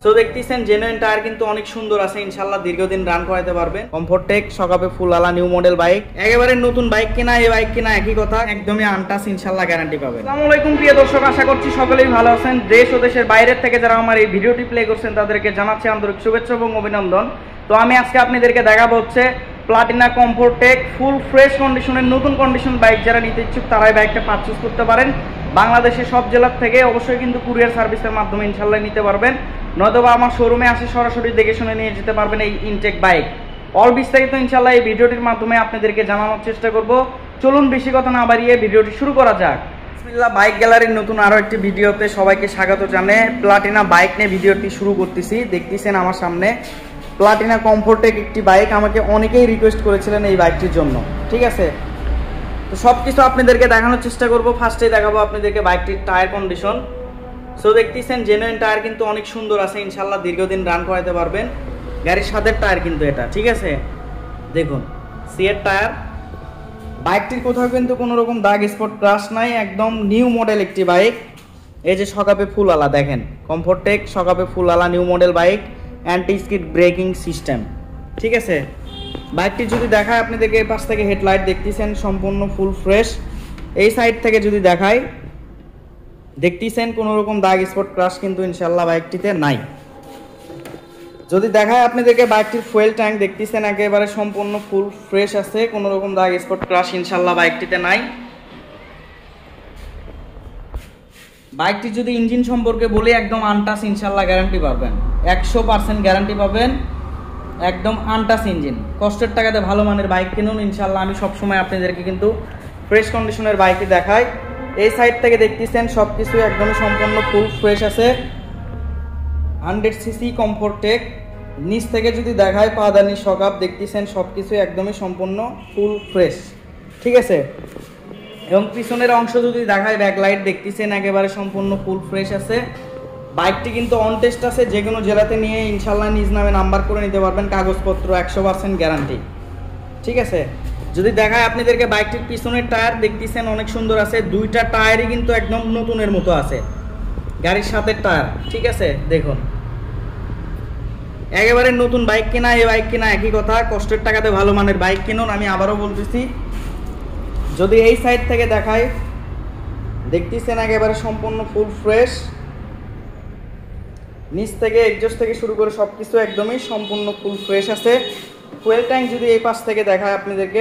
তো দেখতেছেন genuine tyre কিন্তু অনেক সুন্দর আছে, ইনশাআল্লাহ দীর্ঘদিন রান করাতে পারবেন। কমফোর্টেক সকাপে ফুলওয়ালা নিউ মডেল বাইক, একেবারে নতুন বাইক কিনা এই বাইক কিনা একই কথা, একদমই আনটাচ ইনশাআল্লাহ গ্যারান্টি পাবেন। আসসালামু আলাইকুম প্রিয় দর্শক, আশা করছি সকলেই ভালো আছেন। দেশ ও দেশের বাইরের থেকে যারা আমার এই ভিডিওটি প্লে করছেন তাদেরকে জানাচ্ছি আন্তরিক শুভেচ্ছা এবং অভিনন্দন। তো আমি আজকে আপনাদেরকে দেখাবো হচ্ছে প্লাটিনা কমফোর্টেক ফুল ফ্রেশ কন্ডিশনের নতুন কন্ডিশন বাইক। যারা নিতে ইচ্ছুক তারাই বাইকটা পারচেজ করতে পারেন। বাংলাদেশের সব জেলার থেকে অবশ্যই কিন্তু কুরিয়ার সার্ভিসের মাধ্যমে ইনশাআল্লাহ নিতে পারবেন, নয়তোবা আমার শোরুমে আসে সরাসরি দেখে শুনে নিয়ে যেতে পারবেন এই ইনটেক বাইক। অল বিস্তারিত ইনশাআল্লাহ এই ভিডিওটির মাধ্যমে আপনাদেরকে জানানোর চেষ্টা করব। চলুন বেশি কথা না বাড়িয়ে ভিডিওটি শুরু করা যাক। বিসমিল্লাহ, বাইক গ্যালারির নতুন আরও একটি ভিডিওতে সবাইকে স্বাগত জানিয়ে প্লাটিনা বাইক নিয়ে ভিডিওটি শুরু করতেছি। দেখতেছেন আমার সামনে প্লাটিনা কমফোর্টেক একটি বাইক, আমাকে অনেকেই রিকোয়েস্ট করেছিলেন এই বাইকটির জন্য, ঠিক আছে। তো সব কিছু আপনাদেরকে দেখানোর চেষ্টা করব। ফার্স্টেই দেখাবো আপনাদেরকে বাইকটির টায়ার কন্ডিশন। সো দেখতেছেন জেনুইন টায়ার কিন্তু অনেক সুন্দর আছে, ইনশাআল্লাহ দীর্ঘদিন রান করাতে পারবেন। গাড়ির সাথের টায়ার কিন্তু এটা, ঠিক আছে। দেখুন সিএর টায়ার, বাইকটির কোথাও কিন্তু কোনো রকম দাগ স্পট ক্রাশ নাই, একদম নিউ মডেল একটি বাইক। এই যে সকাপে ফুলওয়ালা, দেখেন কমফোর্টেক সকাপে ফুলওয়ালা new model bike, anti skid braking system, ঠিক আছে। বাইকটি যদি দেখায় আপনাদেরকে এই পাশ থেকে হেডলাইট দেখতেছেন সম্পূর্ণ ফুল ফ্রেশ। এই সাইড থেকে যদি দেখায় দেখতেছেন কোনো রকম দাগ স্পট ক্রাশ কিন্তু ইনশাআল্লাহ বাইকটিতে নাই। যদি দেখায় আপনাদেরকে বাইকটির ফুয়েল ট্যাঙ্ক দেখতেছেন একেবারে সম্পূর্ণ ফুল ফ্রেশ আছে, কোনো রকম দাগ স্পট ক্রাশ ইনশাআল্লাহ বাইকটিতে নাই। বাইকটি যদি ইঞ্জিন সম্পর্কে বলি, একদম আনটাচ ইনশাআল্লাহ গ্যারান্টি পাবেন, 100% গ্যারান্টি পাবেন, একদম আনটাচ ইঞ্জিন। কষ্টের টাকাতে ভালো মানের বাইক কিনুন ইনশাআল্লাহ। আমি সবসময় আপনাদেরকে কিন্তু ফ্রেশ কন্ডিশনের বাইকই দেখাই। এই সাইড থেকে দেখতেছেন সব কিছু একদমই সম্পূর্ণ ফুল ফ্রেশ আছে, 100cc কমফোর্টেক। নিচ থেকে যদি দেখায় পাদানি সকাপ দেখতেছেন সব কিছু একদমই সম্পূর্ণ ফুল ফ্রেশ, ঠিক আছে। এবং পিছনের অংশ যদি দেখায় ব্যাকলাইট দেখতেছেন একেবারে সম্পূর্ণ ফুল ফ্রেশ আছে। বাইকটি কিন্তু অন টেস্ট আছে, যে কোনো জেলাতে নিয়ে ইনশাআল্লাহ নিজ নামে নাম্বার করে নিতে পারবেন, কাগজপত্র 100% গ্যারান্টি, ঠিক আছে। যদি দেখায় আপনাদেরকে বাইকটির পিছনের টায়ার দেখতেছেন অনেক সুন্দর আছে, দুইটা টায়ারই কিন্তু একদম নতুনের মতো আছে, গাড়ির সাথে টায়ার, ঠিক আছে। দেখুন একেবারে নতুন বাইক কিনা এই বাইক কিনা একই কথা, কষ্টের টাকাতে ভালো মানের বাইক কিনুন। আমি আবারও বলতেছি, যদি এই সাইড থেকে দেখায় দেখতেছেন একেবারে সম্পূর্ণ ফুল ফ্রেশ, নিচ থেকে এক্সজস্ট থেকে শুরু করে সব কিছু একদমই সম্পূর্ণ ফুল ফ্রেশ আছে। ফুয়েল ট্যাঙ্ক যদি এই পাশ থেকে দেখায় আপনাদেরকে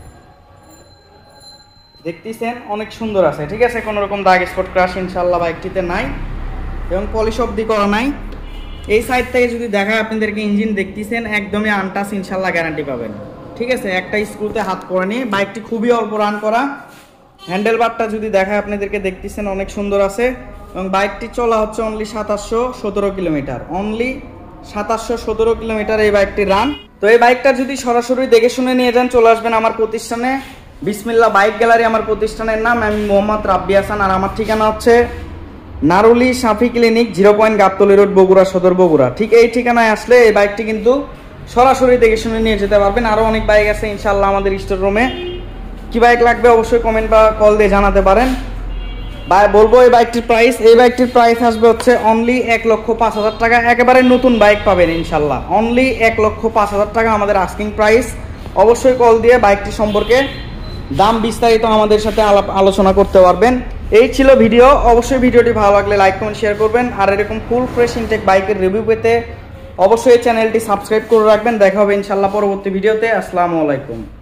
দেখতেছেন অনেক সুন্দর আছে, ঠিক আছে। কোনো রকম দাগ স্পট ক্রাশ ইনশাআল্লাহ বাইকটিতে নাই এবং পলিশ অবধি করা নাই। এই সাইড থেকে যদি দেখায় আপনাদেরকে ইঞ্জিন দেখতেছেন একদমই আনটাচ ইনশাআল্লাহ গ্যারান্টি পাবেন, ঠিক আছে। একটা স্ক্রুতে হাত পড়েনি, বাইকটি খুবই অল্প রান করা। হ্যান্ডেল বারটা যদি দেখায় আপনাদেরকে দেখতেছেন অনেক সুন্দর আছে এবং বাইকটি চলা হচ্ছে অনলি 2717 কিলোমিটার, অনলি 2717 কিলোমিটার এই বাইকটির রান। তো এই বাইকটা যদি সরাসরি দেখে শুনে নিয়ে যান, চলে আসবেন আমার প্রতিষ্ঠানে, বিসমিল্লাহ বাইক গ্যালারি আমার প্রতিষ্ঠানের নাম। আমি মোহাম্মদ রাব্বি হাসান, আর আমার ঠিকানা হচ্ছে নারুলি Safi clinic, 0 point Gabtali road, Bogura Sadar, Bogura. ঠিক এই ঠিকানায় আসলে এই বাইকটি কিন্তু সরাসরি দেখে শুনে নিয়ে যেতে পারবেন। আরও অনেক বাইক আছে ইনশাআল্লাহ আমাদের স্টোর রুমে। কি বাইক লাগবে অবশ্যই কমেন্ট বা কল দিয়ে জানাতে পারেন। বলবো এই বাইকটির প্রাইস, এই বাইকটির প্রাইস আসবে হচ্ছে অনলি 1,05,000 টাকা। একেবারে নতুন বাইক পাবেন ইনশাআল্লাহ, অনলি 1,05,000 টাকা আমাদের আস্কিং প্রাইস। অবশ্যই কল দিয়ে বাইকটি সম্পর্কে দাম বিস্তারিত আমাদের সাথে আলোচনা করতে পারবেন। এই ছিল ভিডিও। অবশ্যই ভিডিওটি ভালো লাগলে লাইক কমেন্ট শেয়ার করবেন, আর এরকম ফুল ফ্রেশ ইনটেক বাইকের রিভিউ পেতে অবশ্যই চ্যানেলটি সাবস্ক্রাইব করে রাখবেন। দেখা হবে ইনশাআল্লাহ পরবর্তী ভিডিওতে। আসসালামু আলাইকুম।